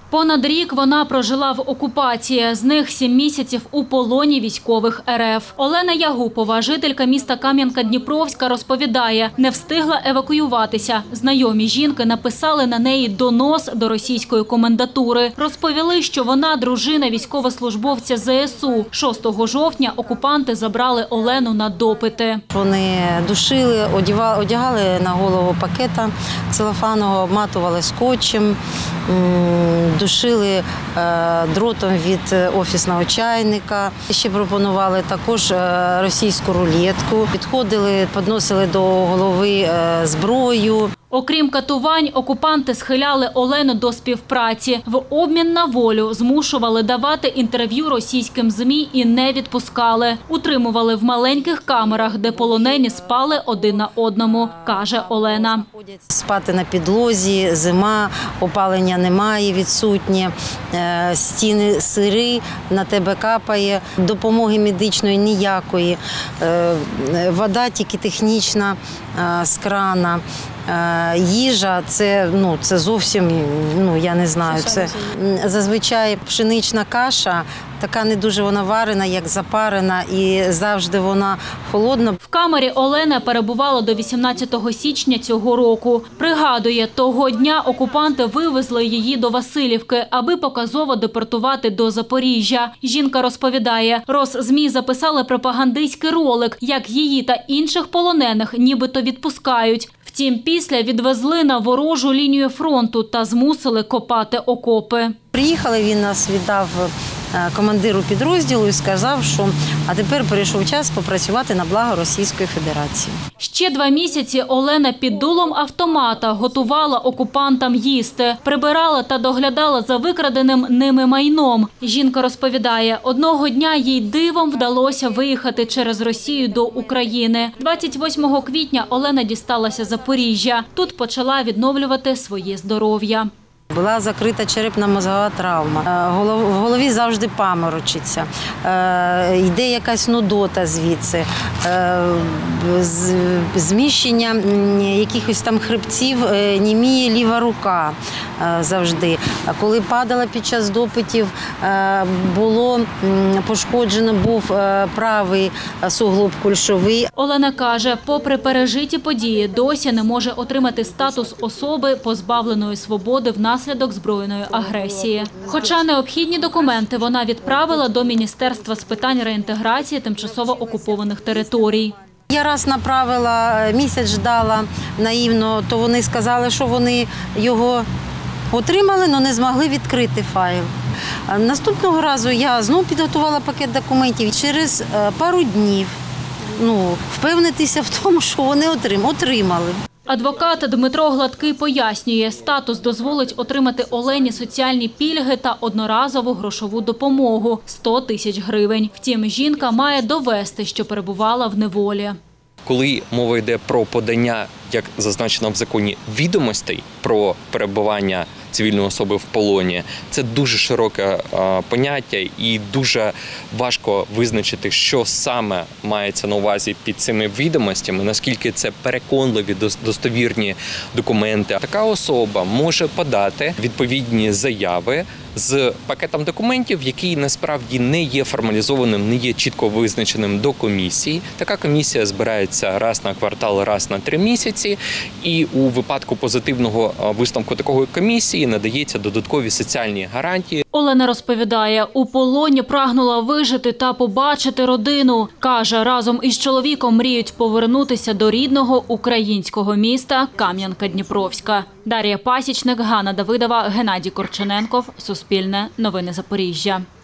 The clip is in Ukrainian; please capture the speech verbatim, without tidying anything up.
Понад рік вона прожила в окупації, з них сім місяців у полоні військових ер еф. Олена Ягупова, жителька міста Кам'янка-Дніпровська, розповідає, не встигла евакуюватися. Знайомі жінки написали на неї донос до російської комендатури. Розповіли, що вона дружина військовослужбовця зе ес у. шостого жовтня окупанти забрали Олену на допити. Вони душили, одягали на голову пакета целофанового, обматували скотчем, душили дротом від офісного чайника. Ще пропонували також російську рулетку. Підходили, підносили до голови зброю. Окрім катувань, окупанти схиляли Олену до співпраці. В обмін на волю змушували давати інтерв'ю російським ЗМІ і не відпускали. Утримували в маленьких камерах, де полонені спали один на одному, каже Олена. Спати на підлозі, зима, опалення немає, відсутнє, стіни сирі, на тебе капає, допомоги медичної ніякої, вода тільки технічна з крана. Їжа – це, ну, це зовсім, ну, я не знаю, це зазвичай пшенична каша, така не дуже вона варена, як запарена, і завжди вона холодна. В камері Олена перебувала до вісімнадцятого січня цього року. Пригадує, того дня окупанти вивезли її до Василівки, аби показово депортувати до Запоріжжя. Жінка розповідає, Росзмі записали пропагандистський ролик, як її та інших полонених нібито відпускають. Втім, після відвезли на ворожу лінію фронту та змусили копати окопи. Приїхали, він нас віддав командиру підрозділу і сказав, що а тепер прийшов час попрацювати на благо Російської Федерації. Ще два місяці Олена під дулом автомата готувала окупантам їсти, прибирала та доглядала за викраденим ними майном. Жінка розповідає, одного дня їй дивом вдалося виїхати через Росію до України. двадцять восьмого квітня Олена дісталася Запоріжжя. Тут почала відновлювати своє здоров'я. Була закрита черепно-мозгова травма, в голові завжди паморочиться, йде якась нудота звідси, зміщення якихось там хребців, німіє ліва рука завжди. Коли падала під час допитів, було пошкоджено, був правий суглоб кульшовий. Олена каже, попри пережиті події, досі не може отримати статус особи, позбавленої свободи внаслідок внаслідок збройної агресії. Хоча необхідні документи вона відправила до Міністерства з питань реінтеграції тимчасово окупованих територій. Я раз направила, місяць ждала наївно, то вони сказали, що вони його отримали, але не змогли відкрити файл. Наступного разу я знову підготувала пакет документів. Через пару днів ну, впевнитися в тому, що вони отримали. Адвокат Дмитро Гладкий пояснює, статус дозволить отримати Олені соціальні пільги та одноразову грошову допомогу – сто тисяч гривень. Втім, жінка має довести, що перебувала в неволі. Коли мова йде про подання, як зазначено в законі, відомостей про перебування цивільної особи в полоні, це дуже широке поняття і дуже важко визначити, що саме мається на увазі під цими відомостями, наскільки це переконливі, достовірні документи. Така особа може подати відповідні заяви з пакетом документів, який насправді не є формалізованим, не є чітко визначеним до комісії. Така комісія збирається раз на квартал, раз на три місяці, і у випадку позитивного висновку такої комісії надається додаткові соціальні гарантії. Олена розповідає, у полоні прагнула вижити та побачити родину. Каже, разом із чоловіком мріють повернутися до рідного українського міста Кам'янка-Дніпровська. Дар'я Пасічник, Ганна Давидова, Геннадій Корчененков. Суспільне. Новини Запоріжжя.